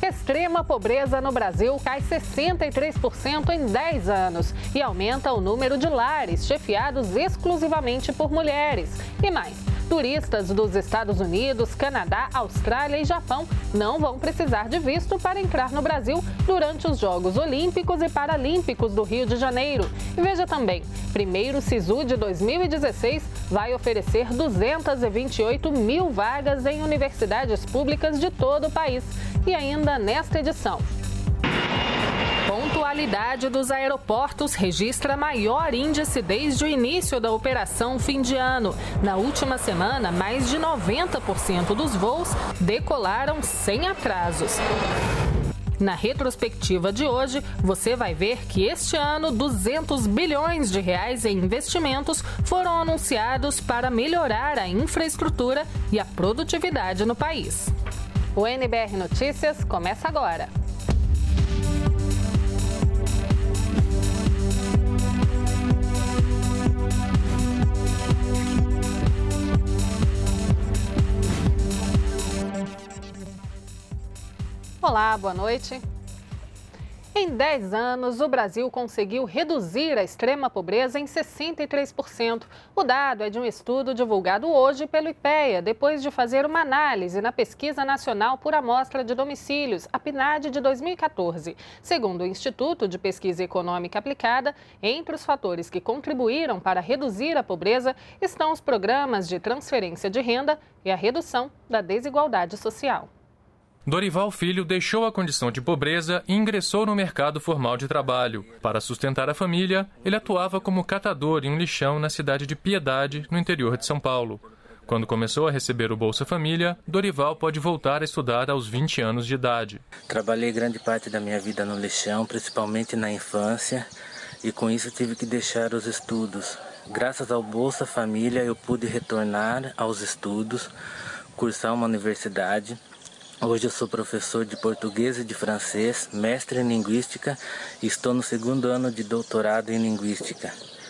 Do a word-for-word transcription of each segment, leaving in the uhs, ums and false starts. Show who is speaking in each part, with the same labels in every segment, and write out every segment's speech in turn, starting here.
Speaker 1: A extrema pobreza no Brasil cai sessenta e três por cento em dez anos e aumenta o número de lares chefiados exclusivamente por mulheres. E mais, turistas dos Estados Unidos, Canadá, Austrália e Japão não vão precisar de visto para entrar no Brasil durante os Jogos Olímpicos e Paralímpicos do Rio de Janeiro. E veja também, primeiro Sisu de dois mil e dezesseis vai oferecer duzentas e vinte e oito mil vagas em universidades públicas de todo o país. E ainda nesta edição, pontualidade dos aeroportos registra maior índice desde o início da operação fim de ano. Na última semana, mais de noventa por cento dos voos decolaram sem atrasos. Na retrospectiva de hoje, você vai ver que este ano duzentos bilhões de reais em investimentos foram anunciados para melhorar a infraestrutura e a produtividade no país. O N B R Notícias começa agora. Olá, boa noite. Em dez anos, o Brasil conseguiu reduzir a extrema pobreza em sessenta e três por cento. O dado é de um estudo divulgado hoje pelo IPEA, depois de fazer uma análise na Pesquisa Nacional por Amostra de Domicílios, a PNAD de dois mil e quatorze. Segundo o Instituto de Pesquisa Econômica Aplicada, entre os fatores que contribuíram para reduzir a pobreza estão os programas de transferência de renda e a redução da desigualdade social.
Speaker 2: Dorival Filho deixou a condição de pobreza e ingressou no mercado formal de trabalho. Para sustentar a família, ele atuava como catador em um lixão na cidade de Piedade, no interior de São Paulo. Quando começou a receber o Bolsa Família, Dorival pode voltar a estudar aos vinte anos de idade.
Speaker 3: Trabalhei grande parte da minha vida no lixão, principalmente na infância, e com isso tive que deixar os estudos. Graças ao Bolsa Família, eu pude retornar aos estudos, cursar uma universidade. Hoje eu sou professor de português e de francês, mestre em linguística e estou no segundo ano de doutorado em linguística.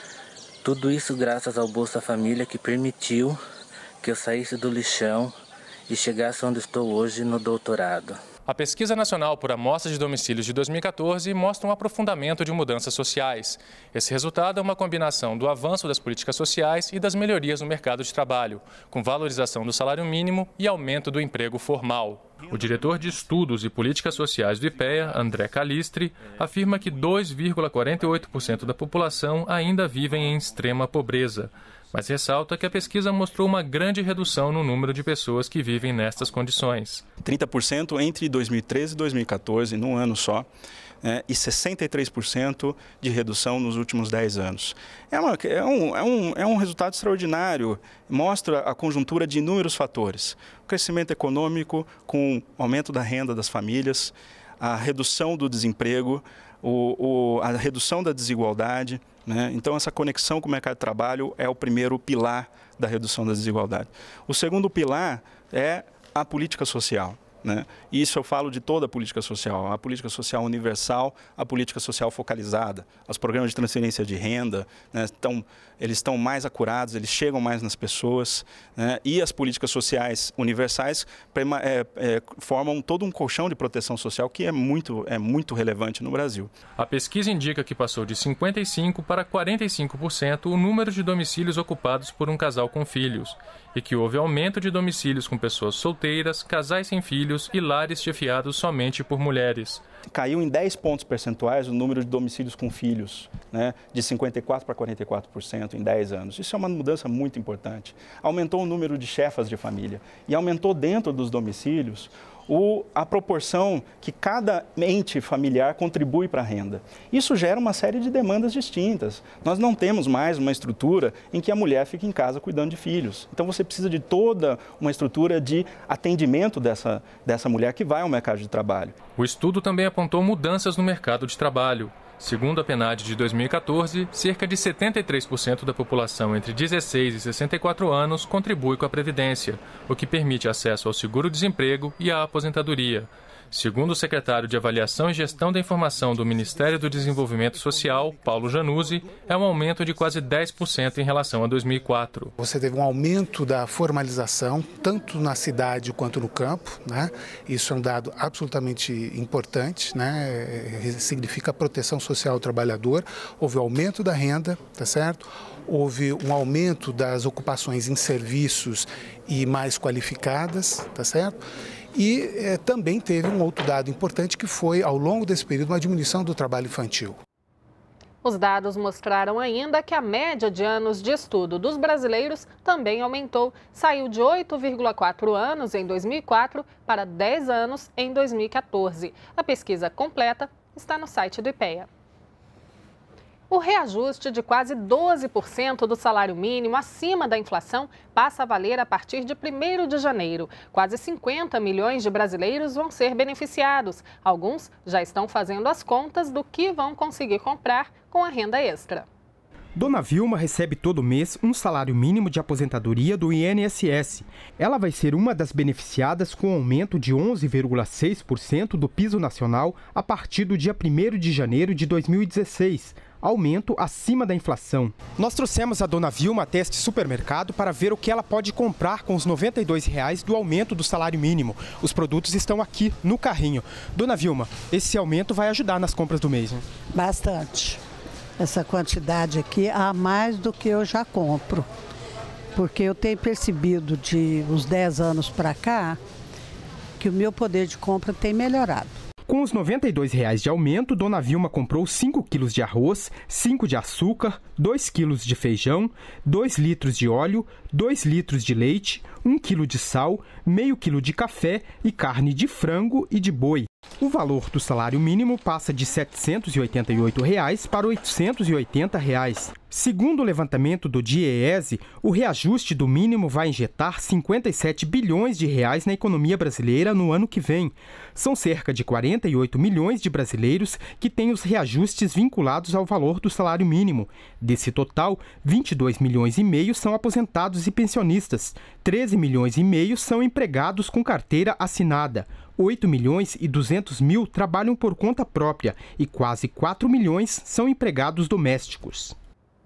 Speaker 3: Tudo isso graças ao Bolsa Família, que permitiu que eu saísse do lixão e chegasse onde estou hoje no doutorado.
Speaker 2: A Pesquisa Nacional por Amostra de Domicílios de dois mil e quatorze mostra um aprofundamento de mudanças sociais. Esse resultado é uma combinação do avanço das políticas sociais e das melhorias no mercado de trabalho, com valorização do salário mínimo e aumento do emprego formal. O diretor de Estudos e Políticas Sociais do IPEA, André Calistri, afirma que dois vírgula quarenta e oito por cento da população ainda vivem em extrema pobreza, mas ressalta que a pesquisa mostrou uma grande redução no número de pessoas que vivem nestas condições.
Speaker 4: trinta por cento entre dois mil e treze e dois mil e quatorze, num ano só, né, e sessenta e três por cento de redução nos últimos dez anos. É, uma, é, um, é, um, é um resultado extraordinário, mostra a conjuntura de inúmeros fatores. O crescimento econômico com o aumento da renda das famílias, a redução do desemprego, o, o, a redução da desigualdade, né? Então, essa conexão com o mercado de trabalho é o primeiro pilar da redução da desigualdade. O segundo pilar é a política social, né? E isso eu falo de toda a política social, a política social universal, a política social focalizada, os programas de transferência de renda, né? Então, eles estão mais acurados, eles chegam mais nas pessoas, né? E as políticas sociais universais é, é, formam todo um colchão de proteção social que é muito, é muito relevante no Brasil.
Speaker 2: A pesquisa indica que passou de cinquenta e cinco por cento para quarenta e cinco por cento o número de domicílios ocupados por um casal com filhos e que houve aumento de domicílios com pessoas solteiras, casais sem filhos e lares chefiados somente por mulheres.
Speaker 4: Caiu em dez pontos percentuais o número de domicílios com filhos, né, de cinquenta e quatro por cento para quarenta e quatro por cento em dez anos. Isso é uma mudança muito importante. Aumentou o número de chefas de família e aumentou dentro dos domicílios o, a proporção que cada ente familiar contribui para a renda. Isso gera uma série de demandas distintas. Nós não temos mais uma estrutura em que a mulher fica em casa cuidando de filhos. Então você precisa de toda uma estrutura de atendimento dessa, dessa mulher que vai ao mercado de trabalho.
Speaker 2: O estudo também apontou mudanças no mercado de trabalho. Segundo a PNAD de dois mil e quatorze, cerca de setenta e três por cento da população entre dezesseis e sessenta e quatro anos contribui com a Previdência, o que permite acesso ao seguro-desemprego e à aposentadoria. Segundo o secretário de Avaliação e Gestão da Informação do Ministério do Desenvolvimento Social, Paulo Januzzi, é um aumento de quase dez por cento em relação a dois mil e quatro.
Speaker 5: Você teve um aumento da formalização, tanto na cidade quanto no campo, né? Isso é um dado absolutamente importante, né? Significa a proteção social ao trabalhador. Houve aumento da renda, tá certo? Houve um aumento das ocupações em serviços e mais qualificadas, tá certo? E eh, também teve um outro dado importante que foi, ao longo desse período, uma diminuição do trabalho infantil.
Speaker 1: Os dados mostraram ainda que a média de anos de estudo dos brasileiros também aumentou. Saiu de oito vírgula quatro anos em dois mil e quatro para dez anos em dois mil e quatorze. A pesquisa completa está no site do IPEA. O reajuste de quase doze por cento do salário mínimo acima da inflação passa a valer a partir de primeiro de janeiro. Quase cinquenta milhões de brasileiros vão ser beneficiados. Alguns já estão fazendo as contas do que vão conseguir comprar com a renda extra.
Speaker 6: Dona Vilma recebe todo mês um salário mínimo de aposentadoria do I N S S. Ela vai ser uma das beneficiadas com aumento de onze vírgula seis por cento do piso nacional a partir do dia primeiro de janeiro de dois mil e dezesseis. Aumento acima da inflação. Nós trouxemos a Dona Vilma até este supermercado para ver o que ela pode comprar com os noventa e dois reais do aumento do salário mínimo. Os produtos estão aqui no carrinho. Dona Vilma, esse aumento vai ajudar nas compras do mês, né?
Speaker 7: Bastante. Essa quantidade aqui a mais do que eu já compro. Porque eu tenho percebido de uns dez anos para cá que o meu poder de compra tem melhorado.
Speaker 6: Com os noventa e dois reais de aumento, Dona Vilma comprou cinco quilos de arroz, cinco de açúcar, dois quilos de feijão, dois litros de óleo, dois litros de leite, um quilo de sal, meio quilo de café e carne de frango e de boi. O valor do salário mínimo passa de setecentos e oitenta e oito reais para oitocentos e oitenta reais. Segundo o levantamento do DIEESE, o reajuste do mínimo vai injetar cinquenta e sete bilhões de reais na economia brasileira no ano que vem. São cerca de quarenta e oito milhões de brasileiros que têm os reajustes vinculados ao valor do salário mínimo. Desse total, vinte e dois milhões e meio são aposentados e pensionistas, treze milhões e meio são empregados com carteira assinada. oito milhões e duzentos mil trabalham por conta própria e quase quatro milhões são empregados domésticos.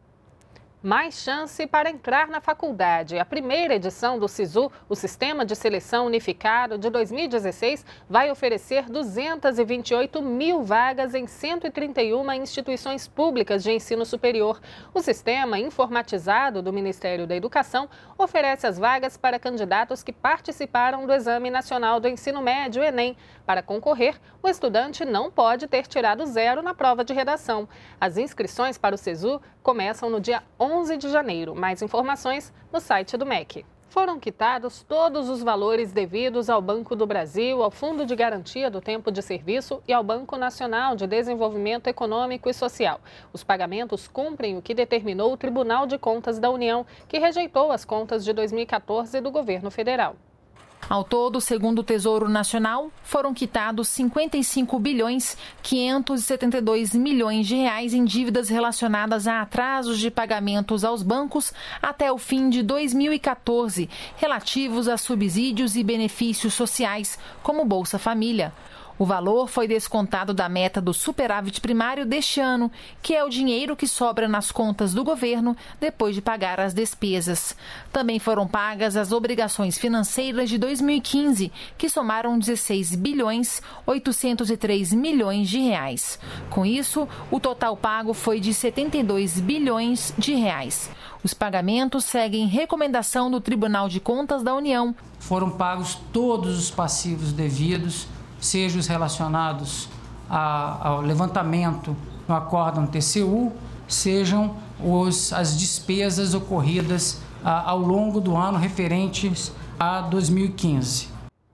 Speaker 1: Mais chance para entrar na faculdade. A primeira edição do SISU, o Sistema de Seleção Unificado de dois mil e dezesseis, vai oferecer duzentas e vinte e oito mil vagas em cento e trinta e uma instituições públicas de ensino superior. O sistema informatizado do Ministério da Educação oferece as vagas para candidatos que participaram do Exame Nacional do Ensino Médio, Enem. Para concorrer, o estudante não pode ter tirado zero na prova de redação. As inscrições para o SISU começam no dia onze de janeiro. Mais informações no site do M E C. Foram quitados todos os valores devidos ao Banco do Brasil, ao Fundo de Garantia do Tempo de Serviço e ao Banco Nacional de Desenvolvimento Econômico e Social. Os pagamentos cumprem o que determinou o Tribunal de Contas da União, que rejeitou as contas de dois mil e quatorze do governo federal.
Speaker 8: Ao todo, segundo o Tesouro Nacional, foram quitados cinquenta e cinco bilhões quinhentos e setenta e dois milhões de reais em dívidas relacionadas a atrasos de pagamentos aos bancos até o fim de dois mil e quatorze, relativos a subsídios e benefícios sociais, como Bolsa Família. O valor foi descontado da meta do superávit primário deste ano, que é o dinheiro que sobra nas contas do governo depois de pagar as despesas. Também foram pagas as obrigações financeiras de dois mil e quinze, que somaram dezesseis bilhões oitocentos e três milhões de reais. Com isso, o total pago foi de setenta e dois bilhões de reais. Os pagamentos seguem recomendação do Tribunal de Contas da União.
Speaker 9: Foram pagos todos os passivos devidos, sejam os relacionados a, ao levantamento no acórdão T C U, sejam os, as despesas ocorridas a, ao longo do ano referentes a dois mil e quinze.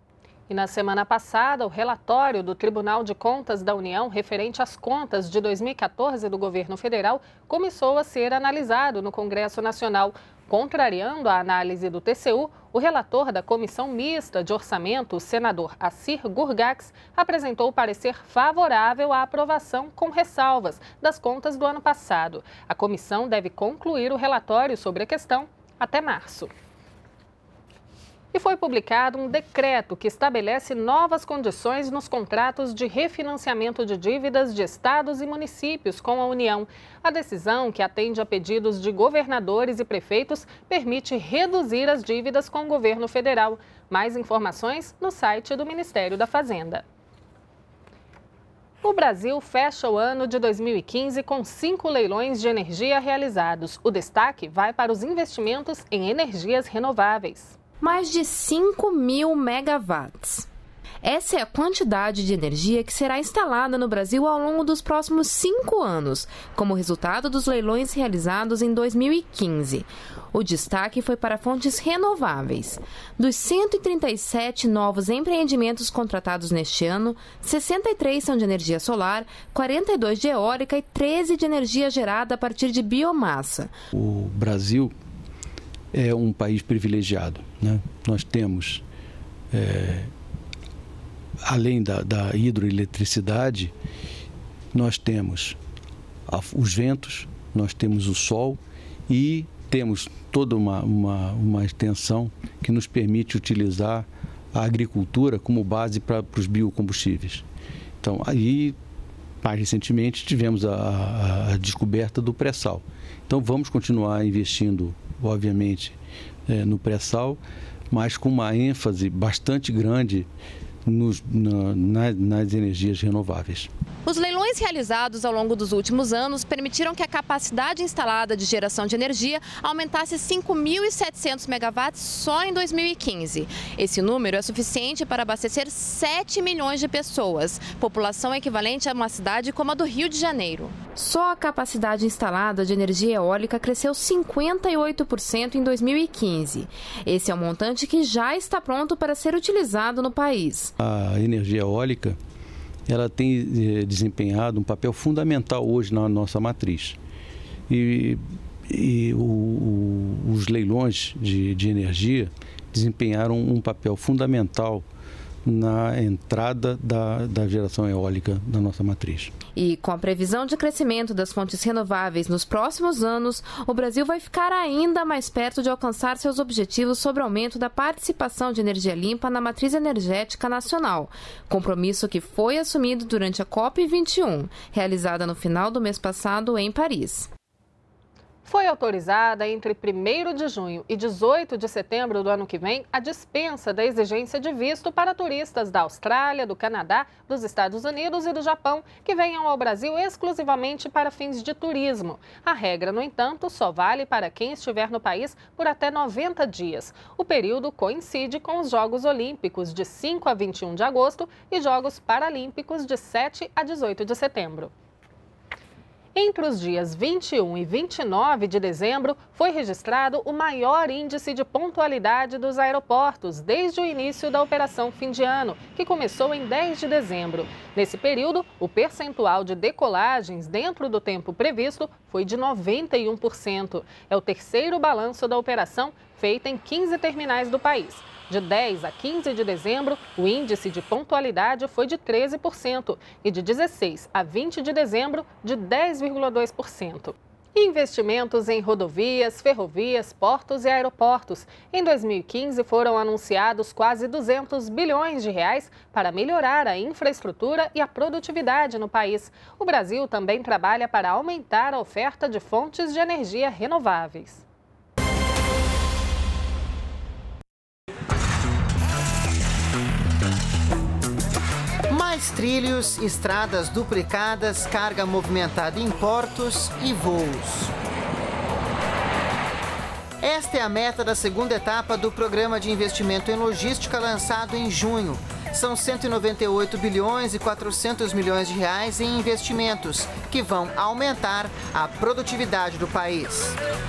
Speaker 1: E na semana passada, o relatório do Tribunal de Contas da União referente às contas de dois mil e quatorze do governo federal começou a ser analisado no Congresso Nacional. Contrariando a análise do T C U, o relator da Comissão Mista de Orçamento, o senador Assir Gurgax, apresentou parecer favorável à aprovação com ressalvas das contas do ano passado. A comissão deve concluir o relatório sobre a questão até março. E foi publicado um decreto que estabelece novas condições nos contratos de refinanciamento de dívidas de estados e municípios com a União. A decisão, que atende a pedidos de governadores e prefeitos, permite reduzir as dívidas com o governo federal. Mais informações no site do Ministério da Fazenda. O Brasil fecha o ano de dois mil e quinze com cinco leilões de energia realizados. O destaque vai para os investimentos em energias renováveis.
Speaker 10: Mais de cinco mil megawatts. Essa é a quantidade de energia que será instalada no Brasil ao longo dos próximos cinco anos, como resultado dos leilões realizados em dois mil e quinze. O destaque foi para fontes renováveis. Dos cento e trinta e sete novos empreendimentos contratados neste ano, sessenta e três são de energia solar, quarenta e dois de eólica e treze de energia gerada a partir de biomassa.
Speaker 11: O Brasil é um país privilegiado, né? Nós temos, é, além da, da hidroeletricidade, nós temos a, os ventos, nós temos o sol e temos toda uma, uma, uma extensão que nos permite utilizar a agricultura como base para os biocombustíveis. Então, aí, mais recentemente, tivemos a, a, a descoberta do pré-sal. Então, vamos continuar investindo, obviamente, é, no pré-sal, mas com uma ênfase bastante grande nos, na, na, nas energias renováveis.
Speaker 10: Os leilões realizados ao longo dos últimos anos permitiram que a capacidade instalada de geração de energia aumentasse cinco mil e setecentos megawatts só em dois mil e quinze. Esse número é suficiente para abastecer sete milhões de pessoas, população equivalente a uma cidade como a do Rio de Janeiro. Só a capacidade instalada de energia eólica cresceu cinquenta e oito por cento em dois mil e quinze. Esse é um montante que já está pronto para ser utilizado no país.
Speaker 11: A energia eólica, ela tem eh, desempenhado um papel fundamental hoje na nossa matriz. E, e o, o, os leilões de, de energia desempenharam um papel fundamental na entrada da, da geração eólica da nossa matriz.
Speaker 10: E com a previsão de crescimento das fontes renováveis nos próximos anos, o Brasil vai ficar ainda mais perto de alcançar seus objetivos sobre o aumento da participação de energia limpa na matriz energética nacional, compromisso que foi assumido durante a COP vinte e um, realizada no final do mês passado em Paris.
Speaker 1: Foi autorizada entre primeiro de junho e dezoito de setembro do ano que vem a dispensa da exigência de visto para turistas da Austrália, do Canadá, dos Estados Unidos e do Japão que venham ao Brasil exclusivamente para fins de turismo. A regra, no entanto, só vale para quem estiver no país por até noventa dias. O período coincide com os Jogos Olímpicos de cinco a vinte e um de agosto e Jogos Paralímpicos de sete a dezoito de setembro. Entre os dias vinte e um e vinte e nove de dezembro, foi registrado o maior índice de pontualidade dos aeroportos desde o início da Operação Fim de Ano, que começou em dez de dezembro. Nesse período, o percentual de decolagens dentro do tempo previsto foi de noventa e um por cento. É o terceiro balanço da operação, feita em quinze terminais do país. De dez a quinze de dezembro, o índice de pontualidade foi de treze por cento e de dezesseis a vinte de dezembro, de dez vírgula dois por cento. Investimentos em rodovias, ferrovias, portos e aeroportos. Em dois mil e quinze foram anunciados quase duzentos bilhões de reais para melhorar a infraestrutura e a produtividade no país. O Brasil também trabalha para aumentar a oferta de fontes de energia renováveis.
Speaker 12: Mais trilhos, estradas duplicadas, carga movimentada em portos e voos. Esta é a meta da segunda etapa do Programa de Investimento em Logística lançado em junho. São cento e noventa e oito bilhões e quatrocentos milhões de reais em investimentos, que vão aumentar a produtividade do país.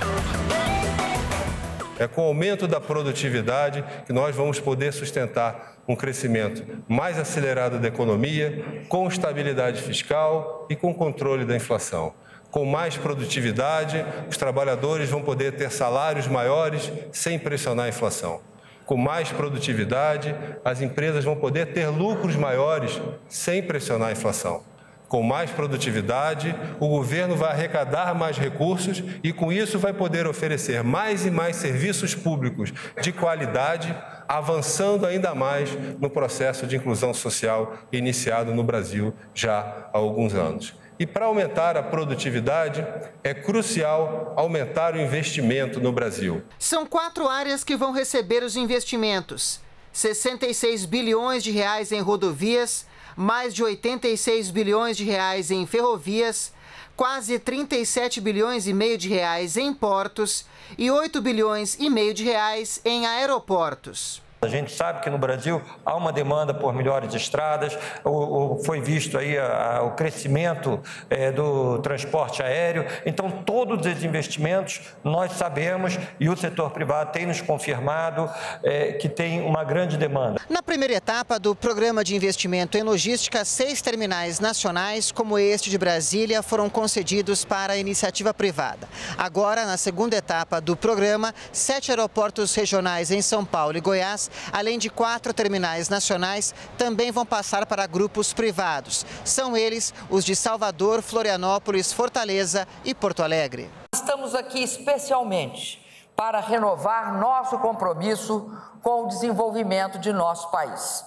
Speaker 13: É com o aumento da produtividade que nós vamos poder sustentar um crescimento mais acelerado da economia, com estabilidade fiscal e com controle da inflação. Com mais produtividade, os trabalhadores vão poder ter salários maiores sem pressionar a inflação. Com mais produtividade, as empresas vão poder ter lucros maiores sem pressionar a inflação. Com mais produtividade, o governo vai arrecadar mais recursos e, com isso, vai poder oferecer mais e mais serviços públicos de qualidade avançando ainda mais no processo de inclusão social iniciado no Brasil já há alguns anos. E para aumentar a produtividade, é crucial aumentar o investimento no Brasil.
Speaker 12: São quatro áreas que vão receber os investimentos. sessenta e seis bilhões de reais em rodovias, mais de oitenta e seis bilhões de reais em ferrovias, quase trinta e sete bilhões e meio de reais em portos e oito bilhões e meio de reais em aeroportos.
Speaker 14: A gente sabe que no Brasil há uma demanda por melhores estradas, o, o, foi visto aí a, a, o crescimento é, do transporte aéreo. Então, todos os investimentos nós sabemos e o setor privado tem nos confirmado é, que tem uma grande demanda.
Speaker 12: Na primeira etapa do Programa de Investimento em Logística, seis terminais nacionais, como este de Brasília, foram concedidos para a iniciativa privada. Agora, na segunda etapa do programa, sete aeroportos regionais em São Paulo e Goiás, além de quatro terminais nacionais, também vão passar para grupos privados. São eles os de Salvador, Florianópolis, Fortaleza e Porto Alegre.
Speaker 15: Estamos aqui especialmente para renovar nosso compromisso com o desenvolvimento de nosso país.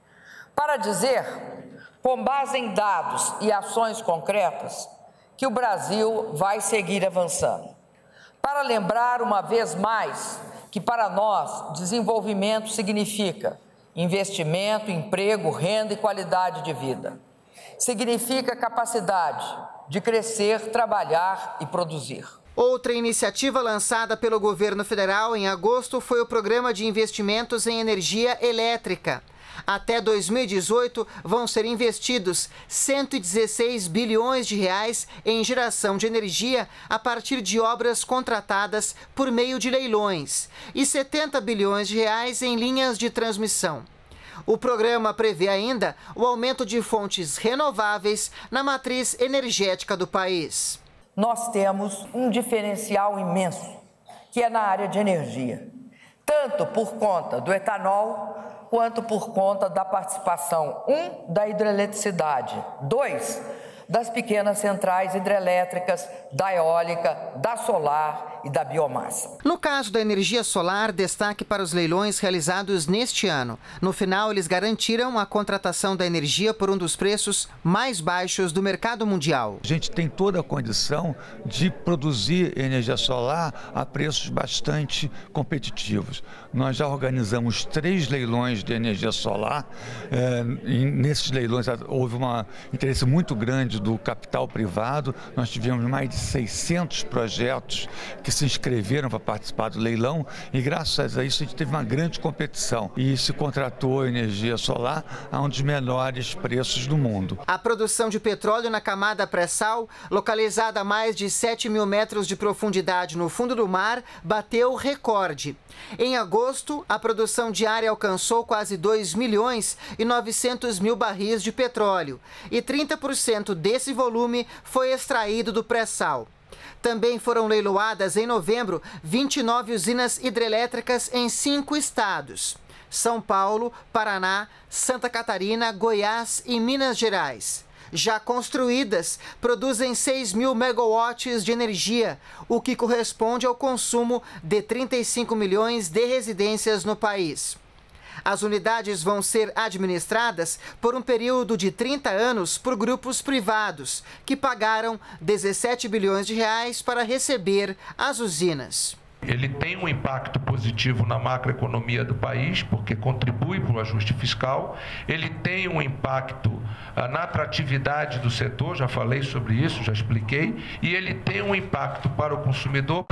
Speaker 15: Para dizer, com base em dados e ações concretas, que o Brasil vai seguir avançando. Para lembrar uma vez mais que para nós desenvolvimento significa investimento, emprego, renda e qualidade de vida. Significa capacidade de crescer, trabalhar e produzir.
Speaker 12: Outra iniciativa lançada pelo governo federal em agosto foi o Programa de Investimentos em Energia Elétrica. Até dois mil e dezoito, vão ser investidos cento e dezesseis bilhões de reais em geração de energia a partir de obras contratadas por meio de leilões e setenta bilhões de reais em linhas de transmissão. O programa prevê ainda o aumento de fontes renováveis na matriz energética do país.
Speaker 15: Nós temos um diferencial imenso, que é na área de energia, tanto por conta do etanol, quanto por conta da participação, um, da hidroeletricidade, dois, das pequenas centrais hidrelétricas, da eólica, da solar e da biomassa.
Speaker 12: No caso da energia solar, destaque para os leilões realizados neste ano. No final, eles garantiram a contratação da energia por um dos preços mais baixos do mercado mundial.
Speaker 16: A gente tem toda a condição de produzir energia solar a preços bastante competitivos. Nós já organizamos três leilões de energia solar. É, e nesses leilões houve um interesse muito grande do capital privado. Nós tivemos mais de seiscentos projetos que se inscreveram para participar do leilão e graças a isso a gente teve uma grande competição e se contratou energia solar a um dos menores preços do mundo.
Speaker 12: A produção de petróleo na camada pré-sal, localizada a mais de sete mil metros de profundidade no fundo do mar, bateu recorde. Em agosto, a produção diária alcançou quase dois milhões e novecentos mil barris de petróleo e trinta por cento desse volume foi extraído do pré-sal. Também foram leiloadas em novembro vinte e nove usinas hidrelétricas em cinco estados: São Paulo, Paraná, Santa Catarina, Goiás e Minas Gerais. Já construídas, produzem seis mil megawatts de energia, o que corresponde ao consumo de trinta e cinco milhões de residências no país. As unidades vão ser administradas por um período de trinta anos por grupos privados, que pagaram dezessete bilhões de reais para receber as usinas.
Speaker 17: Ele tem um impacto positivo na macroeconomia do país, porque contribui para o ajuste fiscal. Ele tem um impacto na atratividade do setor, já falei sobre isso, já expliquei. E ele tem um impacto para o consumidor.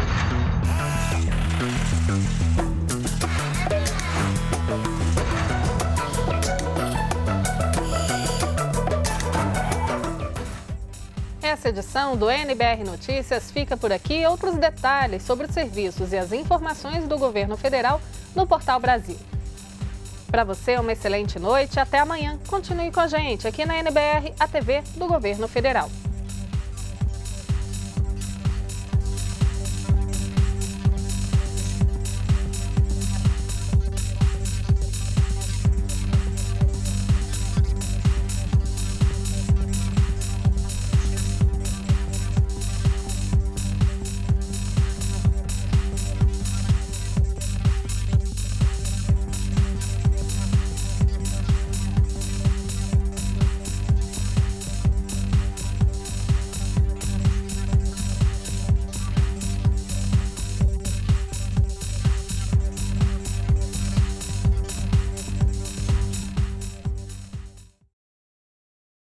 Speaker 1: Essa edição do N B R Notícias fica por aqui. Outros detalhes sobre os serviços e as informações do governo federal no Portal Brasil. Para você, uma excelente noite. Até amanhã. Continue com a gente aqui na N B R, a T V do Governo Federal.